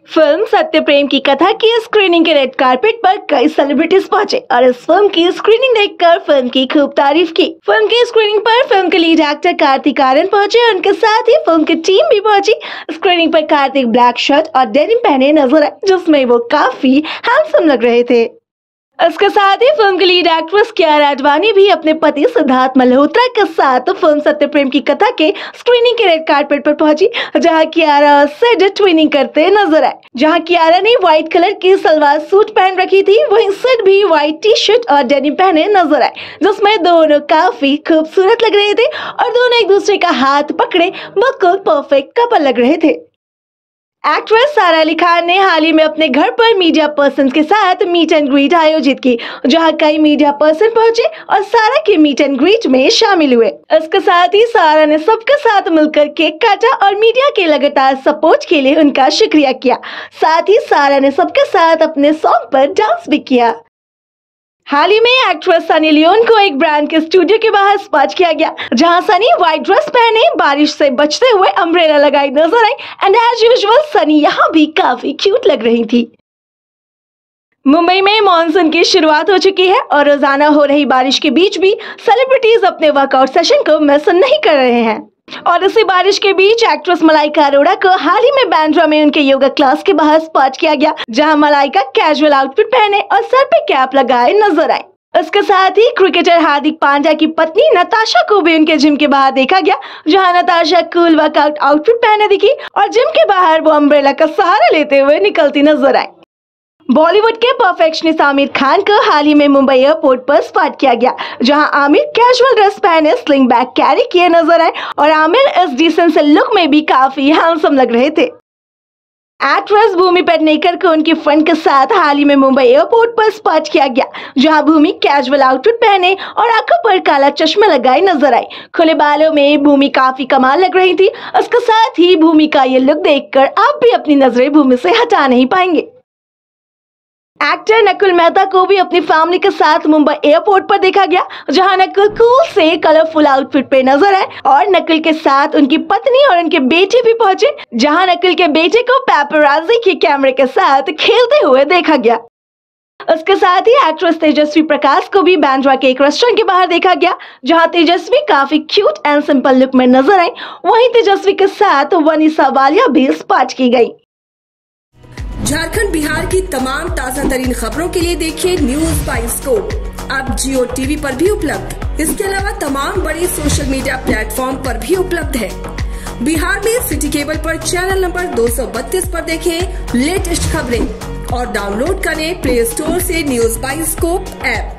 Film सत्य प्रेम की कथा की स्क्रीनिंग के रेड कारपेट पर कई सेलिब्रिटीज पहुंचे और इस फिल्म की स्क्रीनिंग देखकर फिल्म की खूब तारीफ की। फिल्म की स्क्रीनिंग पर फिल्म के लीड एक्टर कार्तिक आर्यन पहुंचे और उनके साथ ही फिल्म की टीम भी पहुंची। स्क्रीनिंग पर कार्तिक ब्लैक शर्ट और डेनिम पहने नजर आए, जिसमें वो काफी हैंडसम लग रहे थे। इसके साथ ही फिल्म की लीड एक्ट्रेस कियारा आडवाणी भी अपने पति सिद्धार्थ मल्होत्रा के साथ फिल्म सत्य प्रेम की कथा के स्क्रीनिंग के रेड कारपेट पर पहुंची, जहां कियारा और सिड ट्विनिंग करते नजर आए। जहां कियारा ने व्हाइट कलर की सलवार सूट पहन रखी थी, वहीं सिड भी व्हाइट टी शर्ट और डेनिम पहने नजर आए, जिसमें दोनों काफी खूबसूरत लग रहे थे और दोनों एक दूसरे का हाथ पकड़े बिल्कुल परफेक्ट कपल लग रहे थे। एक्ट्रेस सारा अली खान ने हाल ही में अपने घर पर मीडिया पर्सन के साथ मीट एंड ग्रीट आयोजित की, जहां कई मीडिया पर्सन पहुंचे और सारा के मीट एंड ग्रीट में शामिल हुए। इसके साथ ही सारा ने सबके साथ मिलकर केक काटा और मीडिया के लगातार सपोर्ट के लिए उनका शुक्रिया किया। साथ ही सारा ने सबके साथ अपने सॉन्ग पर डांस भी किया। हाल ही में एक्ट्रेस सनी लियोन को एक ब्रांड के स्टूडियो के बाहर स्पॉट किया गया, जहां सनी व्हाइट ड्रेस पहने बारिश से बचते हुए अम्ब्रेला लगाई नजर आई एंड एज यूजुअल सनी यहां भी काफी क्यूट लग रही थी। मुंबई में मॉनसून की शुरुआत हो चुकी है और रोजाना हो रही बारिश के बीच भी सेलिब्रिटीज अपने वर्कआउट सेशन को मिस नहीं कर रहे हैं। और इसी बारिश के बीच एक्ट्रेस मलाइका अरोड़ा को हाल ही में बांद्रा में उनके योगा क्लास के बाहर स्पॉट किया गया, जहां मलाइका कैजुअल आउटफिट पहने और सर पे कैप लगाए नजर आई। इसके साथ ही क्रिकेटर हार्दिक पांड्या की पत्नी नताशा को भी उनके जिम के बाहर देखा गया, जहां नताशा कूल वर्कआउट आउटफिट पहने दिखी और जिम के बाहर वो अम्ब्रेला का सहारा लेते हुए निकलती नजर आई। बॉलीवुड के परफेक्शनिस्ट आमिर खान को हाल ही में मुंबई एयरपोर्ट पर स्पॉट किया गया, जहां आमिर कैजुअल ड्रेस पहने स्लिंग बैग कैरी किए नजर आए और आमिर इस डिसेंट से लुक में भी काफी हैंडसम लग रहे थे। एक्ट्रेस भूमि पेडनेकर को उनकी फ्रेंड के साथ हाल ही में मुंबई एयरपोर्ट पर स्पॉट किया गया, जहां भूमि कैजुअल आउटफिट पहने और आंखों पर काला चश्मा लगाए नजर आई। खुले बालों में भूमि काफी कमाल लग रही थी। इसके साथ ही भूमि का ये लुक देखकर आप भी अपनी नजरें भूमि से हटा नहीं पाएंगे। एक्टर नकुल मेहता को भी अपनी फैमिली के साथ मुंबई एयरपोर्ट पर देखा गया, जहां नकुल कूल से कलरफुल आउटफिट पे नजर आए और नकुल के साथ उनकी पत्नी और उनके बेटे भी पहुंचे, जहां नकुल के बेटे को पैपराजी के कैमरे के साथ खेलते हुए देखा गया। उसके साथ ही एक्ट्रेस तेजस्वी प्रकाश को भी बांद्रा के एक रेस्टोरेंट के बाहर देखा गया, जहां तेजस्वी काफी क्यूट एंड सिंपल लुक में नजर आई। वहीं तेजस्वी के साथ वनीसा वालिया भी स्पॉट की गई। झारखंड बिहार की तमाम ताजा तरीन खबरों के लिए देखिए न्यूज बाइस्कोप, अब जियो टीवी पर भी उपलब्ध। इसके अलावा तमाम बड़े सोशल मीडिया प्लेटफॉर्म पर भी उपलब्ध है। बिहार में सिटी केबल पर चैनल नंबर 232 पर देखें लेटेस्ट खबरें और डाउनलोड करें प्ले स्टोर से न्यूज बाइस्कोप ऐप।